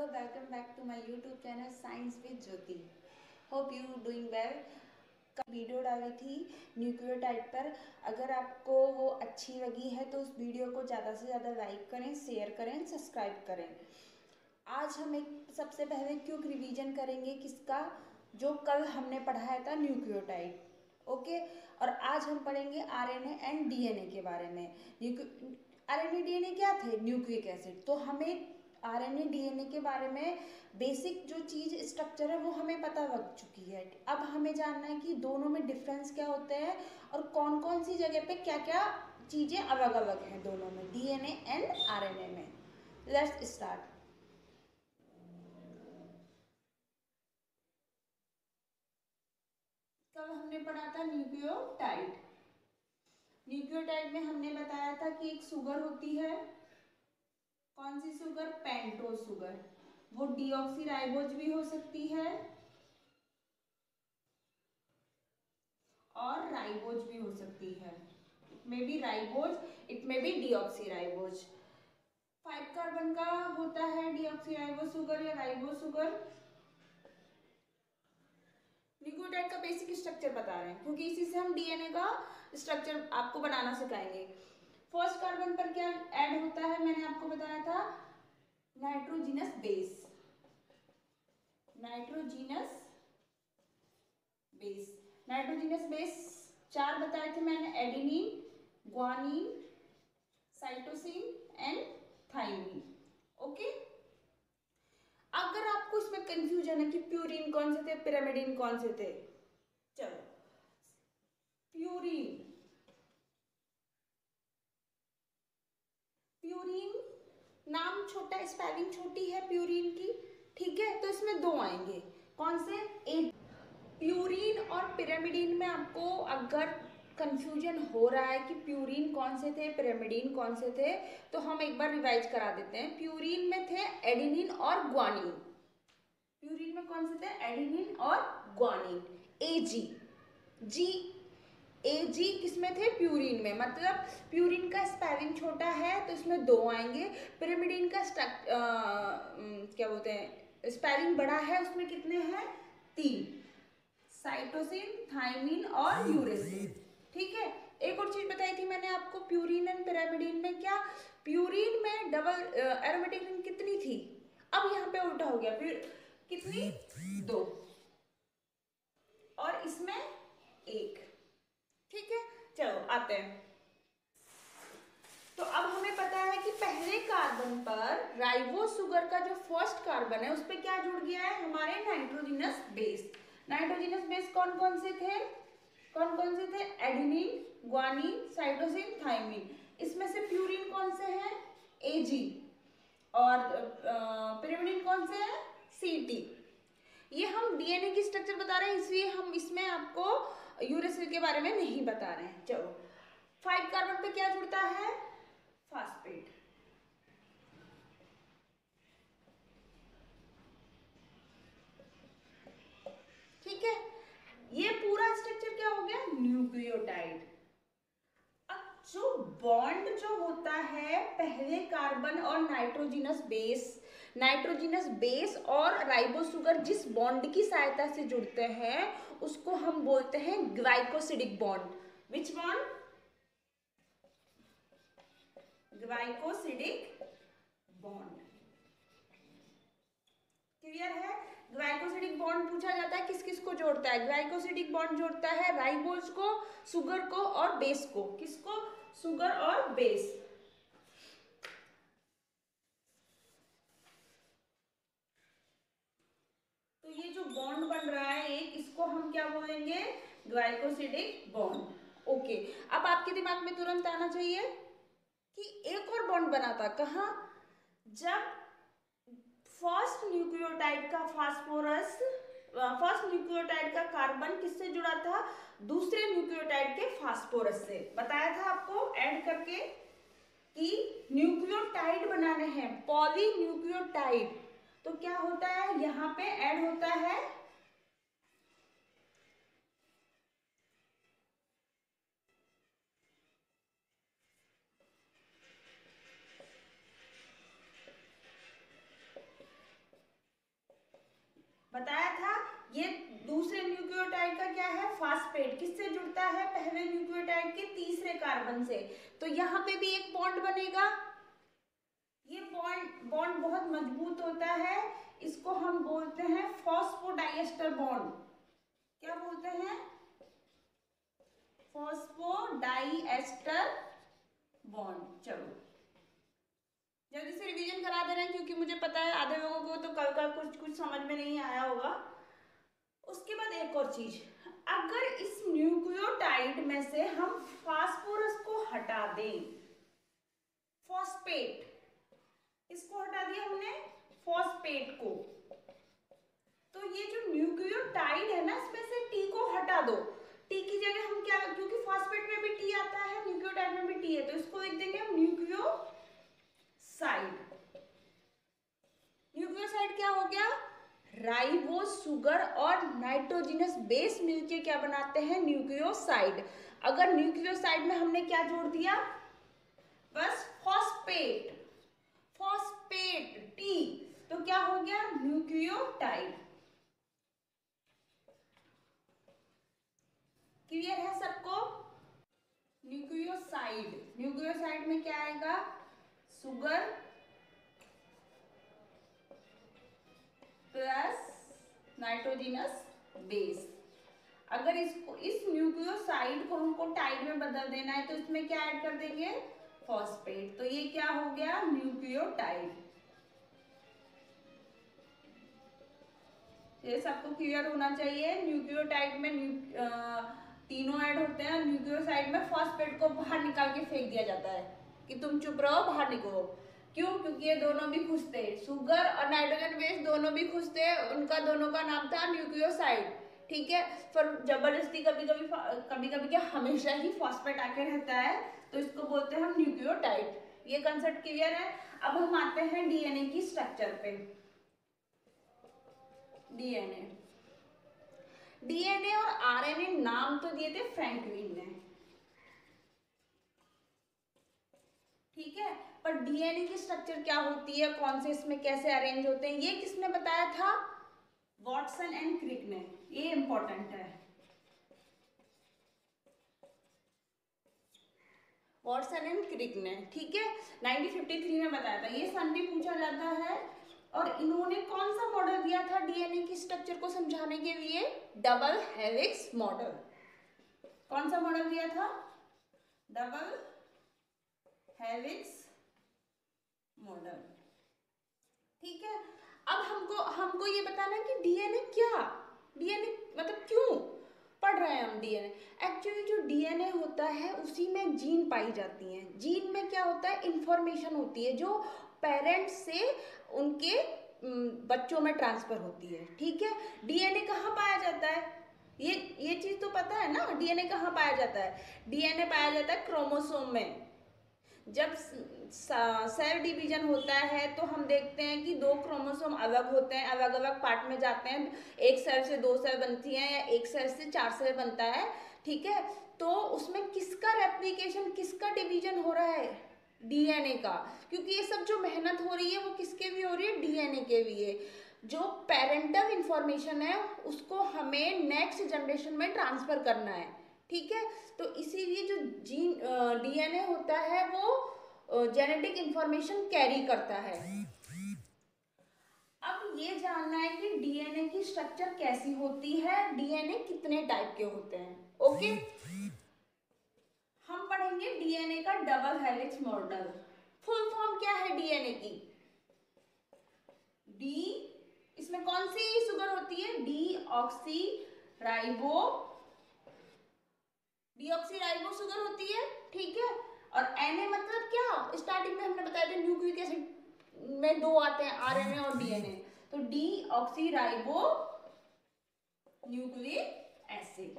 welcome back to my YouTube channel Science with Jyoti. Hope you doing well. कल video डाली थी nucleotide पर। अगर आपको वो अच्छी लगी है तो उस वीडियो को ज़्यादा से ज़्यादा लाइक करें, शेयर करें, सब्सक्राइब करें। आज हम एक सबसे पहले क्विक रिवीजन करेंगे किसका, जो कल हमने पढ़ाया था न्यूक्लियोटाइड। ओके, और आज हम पढ़ेंगे आरएनए एंड डीएनए के बारे में। आरएनए डीएनए क्या थे? Nucleic acid. तो हमें आरएनए डीएनए के बारे में बेसिक जो चीज़ स्ट्रक्चर है वो हमें पता लग चुकी है। अब हमें जानना है कि दोनों में डिफरेंस क्या होते हैं और कौन कौन सी जगह पे क्या क्या चीज़ें अलग अलग हैं दोनों में, डीएनए एंड आरएनए में। Let's start. कल हमने पढ़ा था न्यूक्लियोटाइड। न्यूक्लियोटाइड में हमने बताया था कि एक शुगर होती है, कौन सी शुगर? Pentose sugar. वो डीऑक्सीराइबोज भी हो सकती है और राइबोज भी हो सकती है। It may be ribose, it may be deoxyribose. 5 carbon का होता है डीऑक्सीराइबोज शुगर या राइबोज शुगर। न्यूक्लियोटाइड का बेसिक स्ट्रक्चर बता रहे हैं क्योंकि इसी से हम डीएनए का स्ट्रक्चर आपको बनाना सिखाएंगे। फर्स्ट कार्बन पर क्या ऐड होता है? मैंने आपको बताया था nitrogenous base. Nitrogenous base, nitrogenous base 4 बताए थे मैंने, adenine, guanine, cytosine and thymine. Okay, अगर आपको इसमें कंफ्यूजन है कि प्यूरिन कौन से थे, पिरामिडिन कौन से थे, चलो प्यूरिन, प्यूरिन नाम छोटा, स्पेलिंग छोटी है प्यूरिन की, ठीक है। तो इसमें 2 आएंगे, कौन से? प्यूरिन और पिरामिडिन में आपको अगर कंफ्यूजन हो रहा है कि प्यूरिन कौन से थे, पिरामिडिन कौन से थे, तो हम एक बार रिवाइज करा देते हैं। प्यूरिन में थे एडेनिन और ग्वानिन। प्यूरिन में कौन से थे? एडेनिन और ग्वानिन। एजी, जी एजी किसमें थे? प्यूरिन में। मतलब प्यूरिन का स्पेलिंग छोटा है तो इसमें 2 आएंगे। पिरामिडिन का क्या बोलते हैं, स्पेलिंग बड़ा है, उसमें कितने हैं? 3, साइटोसिन, थाइमिन और यूरेसिल। ठीक है। एक और चीज बताई थी मैंने आपको, प्यूरिन एंड पिरामिडिन में क्या, प्यूरिन में डबल एरोमेटिक रिंग कितनी थी? अब यहाँ पे उल्टा हो गया, कितनी? 2, और इसमें 1। ठीक है, चलो आते हैं। तो अब हमें पता है कि पहले कार्बन पर राइबोज शुगर का जो फर्स्ट कार्बन है उस पर क्या जुड़ गया है? हमारे नाइट्रोजिनस बेस। नाइट्रोजिनस बेस कौन कौन से थे? कौन कौन से थे? Adenine, guanine, cytosine, thymine. इसमें से प्यूरिन कौन से हैं? एजी। और पिरिमिडिन कौन से है? सीटी। ये हम डीएनए की स्ट्रक्चर बता रहे हैं, इसलिए हम इसमें आपको यूरेसिल के बारे में नहीं बता रहे हैं। चलो, 5 कार्बन पे क्या जुड़ता है? फास्फेट। ठीक है, ये पूरा स्ट्रक्चर क्या हो गया? न्यूक्लियोटाइड। अब जो बॉन्ड जो होता है पहले कार्बन और नाइट्रोजिनस बेस, नाइट्रोजिनस बेस और राइबोज शुगर जिस बॉन्ड की सहायता से जुड़ते हैं उसको हम बोलते हैं glycosidic bond. Which bond? Glycosidic bond. Clear है? ग्लाइकोसिडिक बॉन्ड पूछा जाता है किस किस को जोड़ता है? ग्लाइकोसिडिक बॉन्ड जोड़ता है राइबोज को, शुगर को और बेस को। किसको? शुगर और बेस। तो ये जो बॉन्ड बन रहा है एक, इसको हम क्या बोलेंगे? Glycosidic bond. ओके, अब आपके दिमाग में तुरंत आना चाहिए कि एक और बॉन्ड बना था, कहाँ? जब फर्स्ट न्यूक्लियोटाइड का फास्फोरस, फर्स्ट न्यूक्लियोटाइड का कार्बन किससे जुड़ा था? दूसरे न्यूक्लियोटाइड के फास्फोरस से। बताया था आपको ऐड करके कि न्यूक्लियोटाइड बनाने हैं, पॉली न्यूक्लियोटाइड। तो क्या होता है? यहाँ पे ऐड होता है बताया था। ये दूसरे न्यूक्लियोटाइड का क्या है, फास्फेट, किससे जुड़ता है, पहले न्यूक्लियोटाइड के तीसरे कार्बन से। तो यहाँ पे भी एक बॉन्ड बनेगा, ये बॉन्ड बहुत मजबूत होता है, इसको हम बोलते हैं फॉस्फोडाइएस्टर बॉन्ड। क्या बोलते हैं, फॉस्फोडाइएस्टर बॉन्ड। चलो जल्दी से रिवीजन करा दे रहे हैं, क्योंकि मुझे पता है आधे लोगों को तो कल का कुछ कुछ समझ में नहीं आया होगा। उसके बाद एक और चीज, अगर इस न्यूक्लियोटाइड में से हम फास्फोरस को हटा दें, फॉस्फेट, इसको हटा दिया हमने, फॉस्फेट को, तो ये जो न्यूक्लियोटाइड है ना, इसमें से टी को हटा दो। टी की जगह हम क्या, क्योंकि फॉस्फेट में भी टी आता है, न्यूक्लियोटाइड में भी टी है, तो इसको लिख देंगे हम न्यूक्लियोसाइड। न्यूक्लियोसाइड क्या हो गया, राइबोज सुगर और नाइट्रोजनस बेस मिलके क्या बनाते हैं, न्यूक्लियोसाइड। अगर न्यूक्लियोसाइड में हमने क्या जोड़ दिया, बस फॉस्फेट, फॉस्फेट टी, तो क्या हो गया, न्यूक्लियोटाइड। क्लियर है सबको। न्यूक्लियोसाइड, न्यूक्लियोसाइड में क्या आएगा, सुगर प्लस नाइट्रोजनस बेस। अगर इसको, इस न्यूक्लियोसाइड को हमको टाइड में बदल देना है, तो इसमें क्या ऐड कर देंगे, फॉस्फेट, तो ये क्या हो गया, न्यूक्लियोटाइड। ये सबको क्लियर होना चाहिए। न्यूक्लियोटाइड में तीनों ऐड होते हैं, न्यूक्लियोसाइड में फॉस्फेट को बाहर निकाल के फेंक दिया जाता है कि तुम चुप रहो, बाहर निकलो। क्यों, क्योंकि ये दोनों भी खुश थे, सुगर और नाइट्रोजन बेस दोनों भी खुश थे, उनका दोनों का नाम था न्यूक्लियोसाइड। ठीक है, पर जबरदस्ती कभी कभी क्या हमेशा ही फॉस्फेट आके रहता है, तो इसको बोलते हैं हम न्यूक्लियोटाइड। ये कंसेप्ट क्लियर है। अब हम आते हैं डीएनए की स्ट्रक्चर पे। डीएनए, डीएनए और आरएनए नाम तो दिए थे फ्रैंकलिन ने, ठीक है, पर डीएनए की स्ट्रक्चर क्या होती है, कौन से इसमें कैसे अरेंज होते हैं, ये किसने बताया था, वॉटसन एंड क्रिक ने। ये इंपॉर्टेंट है, वॉटसन एंड क्रिक ने, ठीक है, 1953 में बताया था। ये सन भी पूछा जाता है। और इन्होंने कौन सा मॉडल दिया था डीएनए की स्ट्रक्चर को समझाने के लिए, डबल हेलिक्स मॉडल। कौन सा मॉडल दिया था, डबल हेलिक्स मॉडल, ठीक है। अब हमको ये बताना है कि डीएनए क्या, डीएनए मतलब क्यों पढ़ रहे हैं हम डीएनए। एक्चुअली जो डीएनए होता है उसी में जीन पाई जाती हैं। जीन में क्या होता है, इंफॉर्मेशन होती है जो पेरेंट्स से उनके बच्चों में ट्रांसफर होती है, ठीक है। डीएनए कहाँ पाया जाता है, ये चीज तो पता है ना, डीएनए कहाँ पाया जाता है, डीएनए पाया जाता है क्रोमोसोम में। जब सेल डिवीजन होता है तो हम देखते हैं कि दो क्रोमोसोम अलग होते हैं, अलग अलग पार्ट में जाते हैं, एक सेल से दो सेल बनती हैं या एक सेल से चार सेल बनता है, ठीक है। तो उसमें किसका रेप्लिकेशन, किसका डिवीजन हो रहा है, डीएनए का, क्योंकि ये सब जो मेहनत हो रही है वो किसके भी हो रही है, डीएनए के लिए। जो पेरेंटल इंफॉर्मेशन है उसको हमें नेक्स्ट जनरेशन में ट्रांसफर करना है, ठीक है। तो इसीलिए जो जीन डीएनए होता है वो जेनेटिक इंफॉर्मेशन कैरी करता है। अब ये जानना है कि डीएनए की स्ट्रक्चर कैसी होती है, डीएनए कितने टाइप के होते हैं, ओके। हम पढ़ेंगे डीएनए का double helix model. Full form क्या है डीएनए की, डी, इसमें कौन सी शुगर होती है, डीऑक्सीराइबो शुगर होती है, ठीक है। और Na मतलब क्या, स्टार्टिंग में हमने बताया था न्यूक्लिक एसिड में दो आते हैं, आरएनए और डीएनए, तो डीऑक्सीराइबो न्यूक्लिक एसिड,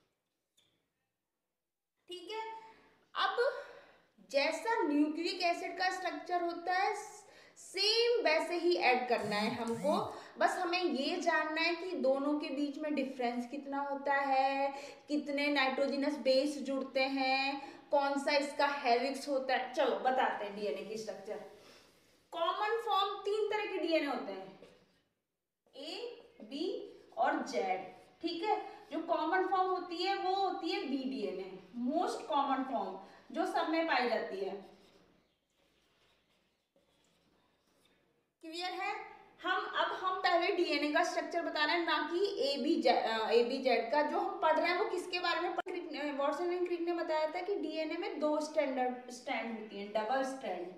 ठीक है। अब जैसा न्यूक्लिक एसिड का स्ट्रक्चर होता है सेम वैसे ही ऐड करना है हमको। बस हमें ये जानना है कि दोनों के बीच में डिफरेंस कितना होता है, कितने नाइट्रोजनस बेस जुड़ते हैं, कौन सा इसका हेलिक्स होता है। चलो बताते हैं डीएनए की स्ट्रक्चर। कॉमन फॉर्म तीन तरह के डीएनए होते हैं, ए, बी और जेड, ठीक है। जो कॉमन फॉर्म होती है वो होती है बीडीएनए, मोस्ट कॉमन फॉर्म जो सब में पाई जाती है। क्लियर है। हम पहले डीएनए का स्ट्रक्चर बता रहे हैं, ना कि एबीजेड का। जो हम पढ़ रहे हैं वो किसके बारे में, वॉटसन एंड क्रिक ने बताया था कि डीएनए में 2 स्ट्रैंड होती हैं, डबल स्ट्रैंड,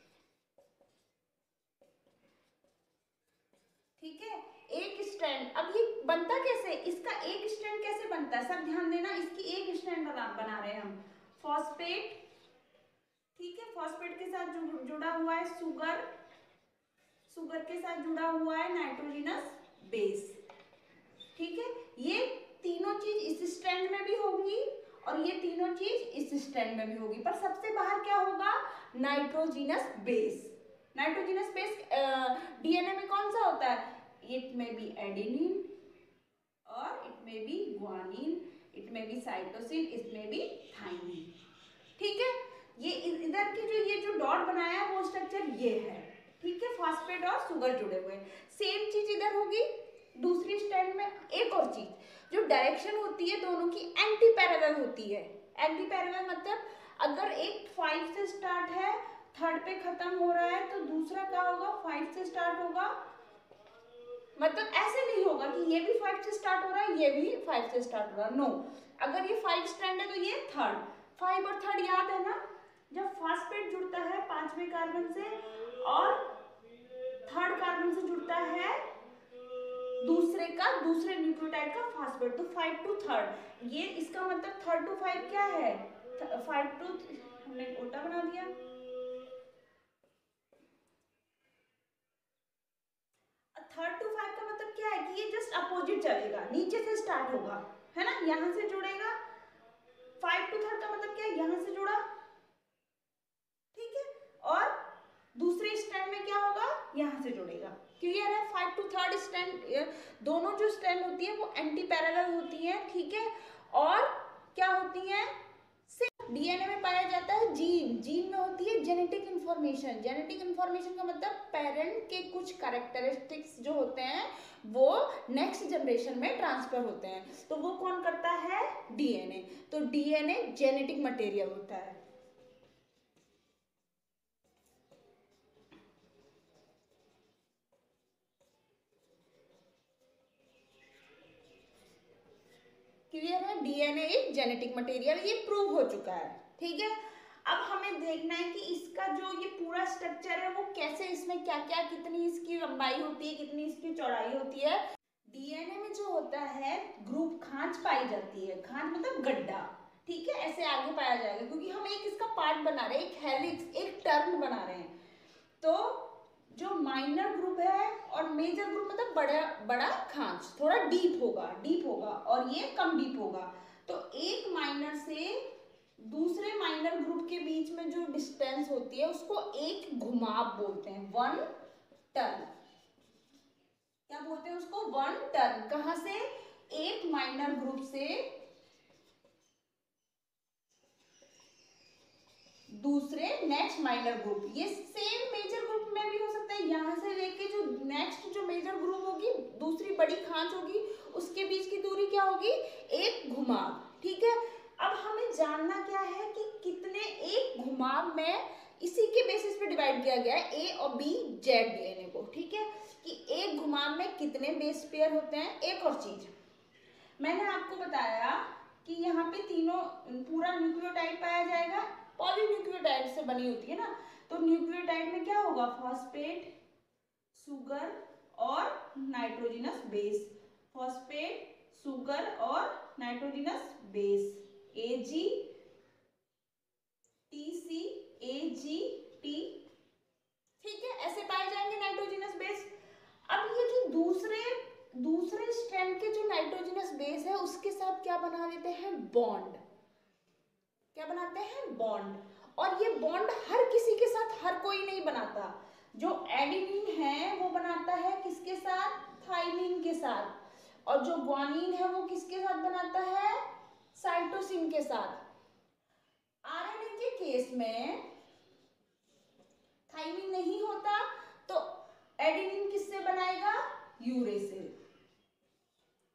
ठीक है। एक स्ट्रैंड, अब ये बनता कैसे, इसका एक स्ट्रैंड कैसे बनता है, सब ध्यान देना। इसकी एक स्ट्रैंड बना रहे हैं हम, फॉस्फेट, ठीक है। फॉस्फेट के साथ जुड़ा हुआ है सुगर, सुगर के साथ जुड़ा हुआ है नाइट्रोजनस बेस, ठीक है। ये तीनों चीज इस स्ट्रैंड में भी होगी और ये तीनों चीज इस स्ट्रैंड में भी होगी, पर सबसे बाहर क्या होगा, nitrogenous base. Nitrogenous base DNA में कौन सा होता है, इट में बी एडेनिन और it may be guanine, it may be cytosine, it may be thymine, ठीक है। ये इधर की जो डॉट बनाया है वो स्ट्रक्चर ये है, ठीक है। फॉस्फेट और सुगर जुड़े हुए, सेम चीज इधर होगी दूसरी स्ट्रैंड में। एक और चीज, जो डायरेक्शन होती है दोनों की एंटी पैरेलल होती है। एंटी पैरेलल मतलब अगर एक 5 से स्टार्ट है, थर्ड पे खत्म हो रहा है, तो दूसरा क्या होगा, 5 से स्टार्ट होगा। मतलब ऐसे नहीं होगा कि ये भी 5 से स्टार्ट हो रहा है, ये भी 5 से स्टार्ट हो रहा है, नो। अगर ये 5 स्ट्रैंड है तो ये थर्ड, 5 और थर्ड याद है ना। जब फॉस्फेट जुड़ता है 5वें कार्बन से और थर्ड कार्बन से जुड़ता है दूसरे न्यूक्लियोटाइड का फॉस्फेट, तो 5 टू थर्ड, ये इसका मतलब 3 to 5 क्या है, 5 टू, हमने उल्टा बना दिया। थर्ड टू 5 का मतलब क्या है कि ये जस्ट अपोजिट चलेगा, नीचे से स्टार्ट होगा, है ना, यहां से जुड़ेगा। 5 टू थर्ड का मतलब क्या है, यहां से जुड़ा, ठीक है। और दूसरे स्ट्रैंड में क्या होगा, यहां से जुड़ेगा। क्लियर है। 5 टू थर्ड स्ट्रैंड, दोनों जो स्ट्रैंड होती है वो एंटी पैरेलल होती है, ठीक है। और क्या होती है, डीएनए में पाया जाता है जीन, जीन में होती है जेनेटिक इंफॉर्मेशन। जेनेटिक इंफॉर्मेशन का मतलब पेरेंट के कुछ कैरेक्टरिस्टिक्स जो होते हैं वो नेक्स्ट जनरेशन में ट्रांसफर होते हैं, तो वो कौन करता है, डीएनए। तो डीएनए जेनेटिक मटेरियल होता है। क्लियर है। डीएनए एक जेनेटिक मटेरियल, ये प्रूव हो चुका है, ठीक है। अब हमें देखना है कि इसका जो ये पूरा स्ट्रक्चर है वो कैसे, इसमें क्या क्या, कितनी इसकी लंबाई होती है, कितनी इसकी चौड़ाई होती है। डीएनए में जो होता है ग्रुप खांच पाई जाती है, खांच मतलब गड्ढा, ठीक है। ऐसे आगे पाया जाएगा क्योंकि हम एक इसका पार्ट बना रहे हैं, एक हेलिक्स, एक टर्न बना रहे हैं। तो जो माइनर ग्रुप है और मेजर ग्रुप मतलब बड़ा बड़ा खांच, थोड़ा डीप होगा और ये कम डीप होगा। तो एक माइनर से दूसरे माइनर ग्रुप के बीच में जो डिस्टेंस होती है उसको एक घुमाव बोलते हैं, 1 टर्न। क्या बोलते हैं उसको, 1 टर्न। कहां से, एक माइनर ग्रुप से दूसरे नेक्स्ट माइनर ग्रुप, ये सेम मेजर ग्रुप में भी हो सकता है, यहां से लेके जो नेक्स्ट जो मेजर ग्रुप होगी, दूसरी बड़ी खांच होगी, उसके बीच की दूरी क्या होगी, एक घुमाव, ठीक है। अब हमें जानना क्या है कि कितने एक घुमाव में, इसी के बेसिस पे डिवाइड किया गया है ए और बी जेड डीएनए को, ठीक है, कि एक घुमाव में कितने बेस पेयर होते हैं। एक और चीज मैंने आपको बताया कि यहाँ पे तीनों पूरा न्यूक्लियोटाइड पाया जाएगा, पॉलीन्यूक्लियोटाइड से बनी होती है ना। तो न्यूक्लियोटाइड में क्या होगा, फॉस्फेट, सुगर और नाइट्रोजनस बेस, फॉस्फेट, सुगर और nitrogenous base, AG TC, AGT, ठीक है, ऐसे पाए जाएंगे नाइट्रोजनस बेस। अब ये जो दूसरे स्ट्रैंड के जो नाइट्रोजनस बेस है उसके साथ क्या बना देते हैं, बॉन्ड। क्या बनाते हैं, बॉन्ड। और ये बॉन्ड हर किसी के साथ हर कोई नहीं बनाता। जो एडेनिन है वो बनाता है किसके साथ, थाइमिन के साथ। और जो ग्वानिन है वो किसके साथ बनाता है, साइटोसिन के साथ। आरएनए के केस में थाइमिन नहीं होता, तो एडेनिन किससे बनाएगा, यूरे से।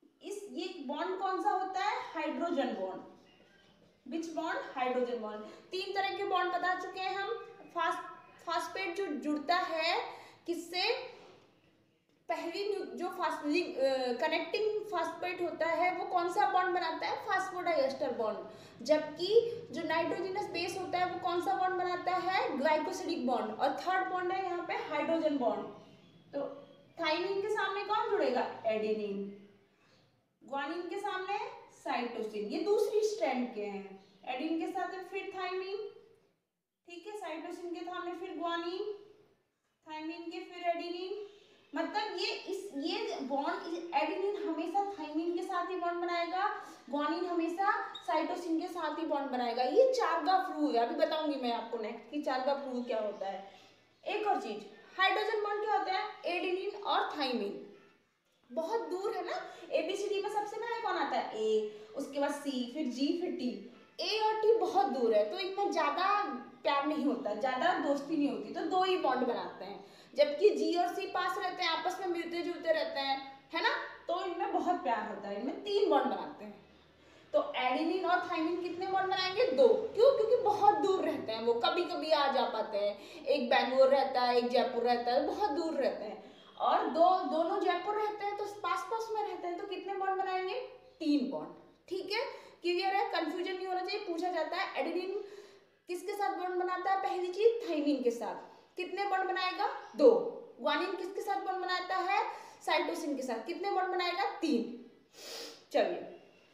Hydrogen bond. Which bond? Hydrogen bond. 3 तरह के बॉन्ड बता चुके हैं हम। फास्फेट जो जुड़ता है किससे? पहली जो कनेक्टिंग फास्फेट होता है वो कौन सा बॉन्ड बनाता है? Phosphodiester bond. जबकि जो नाइट्रोजनस बेस होता है वो कौन सा बॉन्ड बनाता है? Glycosidic bond. और थर्ड बॉन्ड है यहाँ पे हाइड्रोजन बॉन्ड। तो थाइमिन के सामने कौन जुड़ेगा? एडेनिन। ग्वानिन के सामने साइटोसिन। ये दूसरी स्ट्रैंड के हैं। एडेनिन के साथ फिर थाइमिन, ठीक है, साइटोसिन के सामने फिर ग्वानिन, थाइमिन के फिर एडेनिन। मतलब ये बॉन्ड एडेनिन हमेशा थाइमिन के साथ ही बॉन्ड बनाएगा, ग्वानिन हमेशा साइटोसिन के साथ ही बॉन्ड बनाएगा। ये चार्गाफ रूल है। अभी बताऊंगी मैं आपको नेक्स्ट कि चार्गाफ रूल क्या होता है। एक और चीज, हाइड्रोजन बॉन्ड क्या होता है? एडेनिन और थाइमिन बहुत दूर है ना। एबीसीडी में सबसे पहले कौन आता है? ए, उसके बाद सी, फिर जी, फिर टी। ए और टी बहुत दूर है तो इनमें ज्यादा प्यार नहीं होता, ज्यादा दोस्ती नहीं होती, तो 2 ही बॉन्ड बनाते हैं। जबकि जी और सी पास रहते हैं, आपस में मिलते जुलते रहते हैं, है ना, तो इनमें बहुत प्यार होता है। इनमें 3 बॉन्ड बनाते हैं। तो एडेनिन और थाइमिन कितने बॉन्ड बनाएंगे? 2। क्यों? क्योंकि बहुत दूर रहते हैं वो, कभी कभी आ जा पाते हैं। एक बेंगलोर रहता है, एक जयपुर रहता है, बहुत दूर रहते हैं। और दोनों जयपुर रहते हैं तो पास पास में रहते हैं, तो कितने बॉन्ड बनाएंगे? 3 बॉन्ड। ठीक है, क्लियर है? कंफ्यूजन नहीं होना चाहिए, पूछा जाता है। एडेनिन किसके साथ बॉन्ड बनाता है? पहली चीज थाइमिन के साथ। कितने बॉन्ड बनाएगा? 2। ग्वानिन किसके साथ बॉन्ड बनाता है? साइटोसिन के साथ। कितने बॉन्ड बनाएगा? 3। चलिए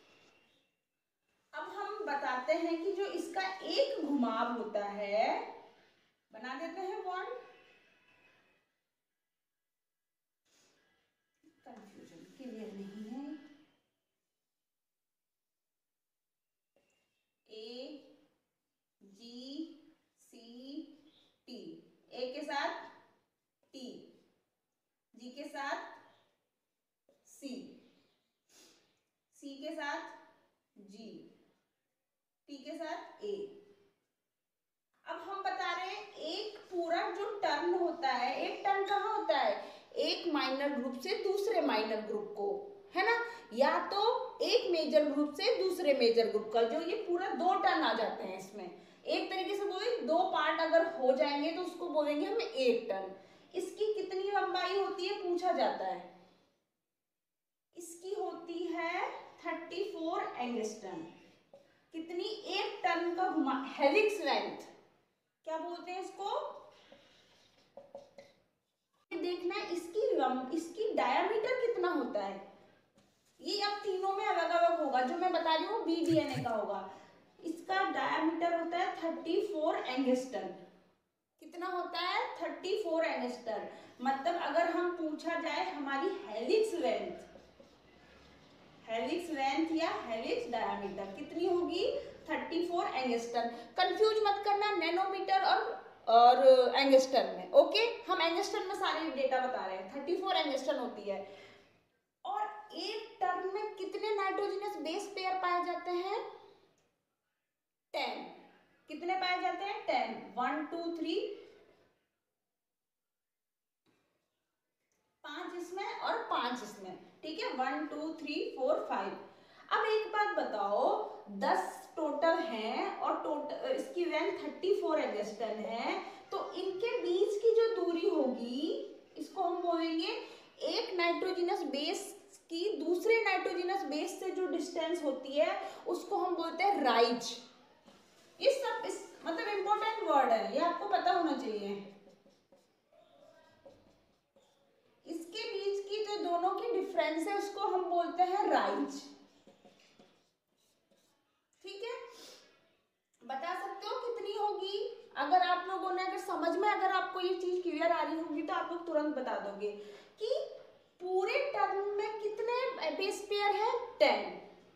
अब हम बताते हैं कि जो इसका एक घुमाव होता है, बना देते हैं बॉन्ड। कंफ्यूजन क्लियर नहीं है। ए, जी, सी, टी। ए के साथ टी, जी के साथ सी, सी के साथ जी, टी के साथ ए। अब हम बता रहे हैं एक पूरा जो टर्न होता है, एक टर्न कहाँ होता है? एक माइनर ग्रुप से दूसरे माइनर ग्रुप को, है ना, या तो एक मेजर ग्रुप से दूसरे मेजर ग्रुप का, जो ये पूरा 2 टर्न आ जाते हैं इसमें। एक तरीके से बोले 2 पार्ट अगर हो जाएंगे तो उसको बोलेंगे हम एक टर्न। इसकी कितनी लंबाई होती है पूछा जाता है। इसकी होती है 34 एंगस्ट्रम। कितनी? एक टर्न का घुमा, हेलिक्स लेंथ क्या बोलते हैं इसको? देखना है इसकी डायामीटर कितना होता है। ये अब तीनों में अलग अलग होगा, जो मैं बता रही हूँ बीडीएनए का होगा। इसका डायामीटर होता है 34 एंगस्ट्रम। कितना होता है? 34 एंगस्ट्रम। मतलब अगर हम पूछा जाए हमारी हेलिक्स लेंथ या हेलिक्स डायामीटर कितनी होगी? 34 एंगस्ट्रम। कंफ्यूज मत करना नैनोमीटर और एंगस्ट्रम में। ओके, हम एंगस्ट्रम में सारे डेटा बता रहे हैं। 34 एंगस्ट्रम होती है। और एक टर्न में कितने नाइट्रोजनस बेस पेयर पाए जाते हैं? 10। कितने पाए जाते हैं? 10। 1 2 3, 5 इसमें और 5 इसमें, ठीक है। 1 2 3 4 5। अब एक बात बताओ, 10 टोटल हैं और टोटल इसकी लेंथ 34 एंगस्ट्रम है, तो इनके बीच की जो दूरी होगी इसको हम बोलेंगे एक नाइट्रोजनस बेस की दूसरे नाइट्रोजनस बेस से जो डिस्टेंस होती है उसको हम बोलते हैं राइज। इस मतलब इंपॉर्टेंट वर्ड है, ये आपको पता होना चाहिए। इसके बीच की जो दोनों की डिफरेंस है उसको हम बोलते हैं राइज। ठीक है, बता सकते हो कितनी होगी? अगर आप लोगों ने अगर समझ में अगर आपको ये चीज क्लियर आ रही होगी तो आप लोग तुरंत बता दोगे कि पूरे टर्म में कितने बेस पेयर है? 10।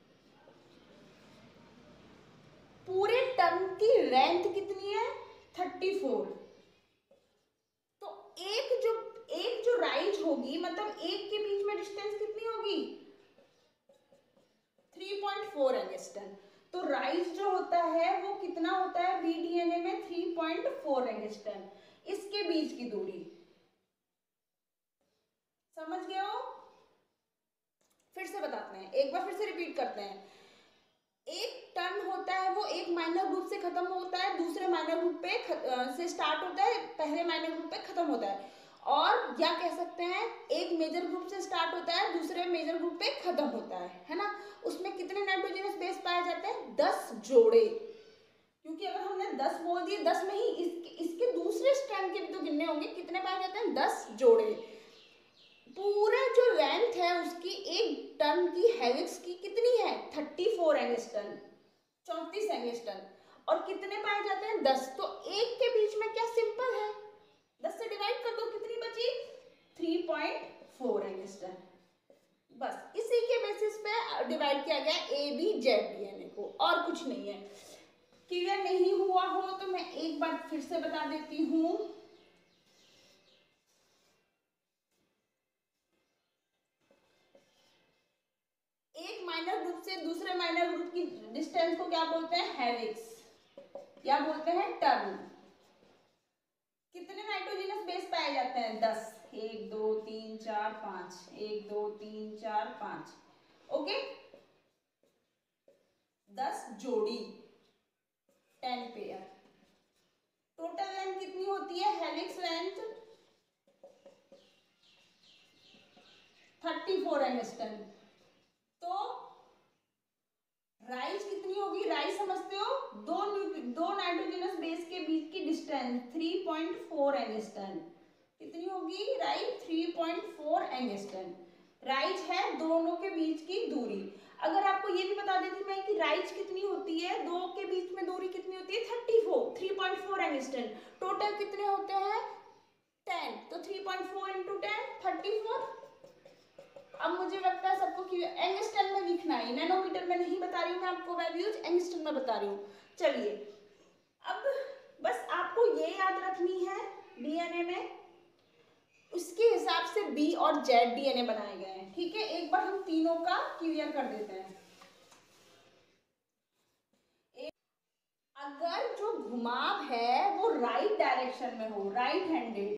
पूरे टर्म की लेंथ कितनी है? 34। तो एक जो राइज होगी, मतलब एक के बीच में डिस्टेंस कितनी होगी? 3.4 एंगस्ट्रम। तो राइज जो होता है वो कितना होता है बीडीएनए में? 3.4 एंगस्ट्रम। इसके बीच की दूरी समझ गए हो? फिर से बताते हैं, एक बार फिर से रिपीट करते हैं। एक टर्न होता है वो एक माइनर ग्रुप से खत्म होता है, दूसरे माइनर ग्रुप पे से स्टार्ट होता है, पहले माइनर ग्रुप पे खत्म होता है। और या कह सकते हैं एक मेजर ग्रुप से स्टार्ट होता है, दूसरे मेजर ग्रुप पे खत्म होता है ना। उसमें कितने नाइट्रोजनस बेस पाए जाते हैं? 10 जोड़े। क्योंकि अगर हमने 10 बोल दिए, 10 में ही इसके दूसरे स्ट्रैंड के भी तो गिनने होंगे, कितने पाए जाते हैं? 10 जोड़े। पूरा जो लेंथ है उसकी एक टन की हेलिक्स की कितनी है? 34 एंगस्टन, 34 एंगस्टन। और कितने पाए जाते हैं? 10। तो एक के बीच में क्या सिंपल है, 10 से डिवाइड कर दो, कितनी बची? 3.4 एंगस्टन। बस इसी के बेसिस पे डिवाइड किया गया ABZ-DNA को, और कुछ नहीं है। क्लियर नहीं हुआ हो तो मैं एक बार फिर से बता देती हूँ। एक माइनर ग्रुप से दूसरे माइनर ग्रुप की डिस्टेंस को क्या बोलते हैं? हेलिक्स, या बोलते हैं टर्न। कितने नाइट्रोजनस बेस पाए जाते हैं? 10। 1 2 3 4 5, 1 2 3 4 5। ओके, 10 जोड़ी, 10 पेयर। टोटल लेंथ कितनी होती है? Helix length 34 angstrom. तो राइज कितनी होगी? राइज समझते हो, दो नाइट्रोजनस बेस के बीच की डिस्टेंस 3.4 एंगस्टन। कितनी होगी राइज? 3.4 एंगस्टन। राइज है दोनों के बीच की दूरी। अगर आपको ये भी बता देती मैं कि राइज कितनी होती है, दो के बीच में दूरी कितनी होती है? 34, 3.4 एंगस्टन। टोटल कितने होते हैं? 10। तो 3.4 इंटू 10, 34। अब मुझे लगता है सबको कि एंगस्टन में लिखना है, नैनोमीटर में नहीं बता रही हूँ मैं आपको वैल्यूज, एंगस्टन में बता रही हूँ। चलिए, अब बस आपको ये याद रखनी है, डीएनए में उसके हिसाब से बी और जेड डीएनए बनाए गए हैं। ठीक है, एक बार हम तीनों का क्लियर कर देते हैं। अगर जो घुमाव है वो राइट डायरेक्शन में हो, राइट हैंडेड,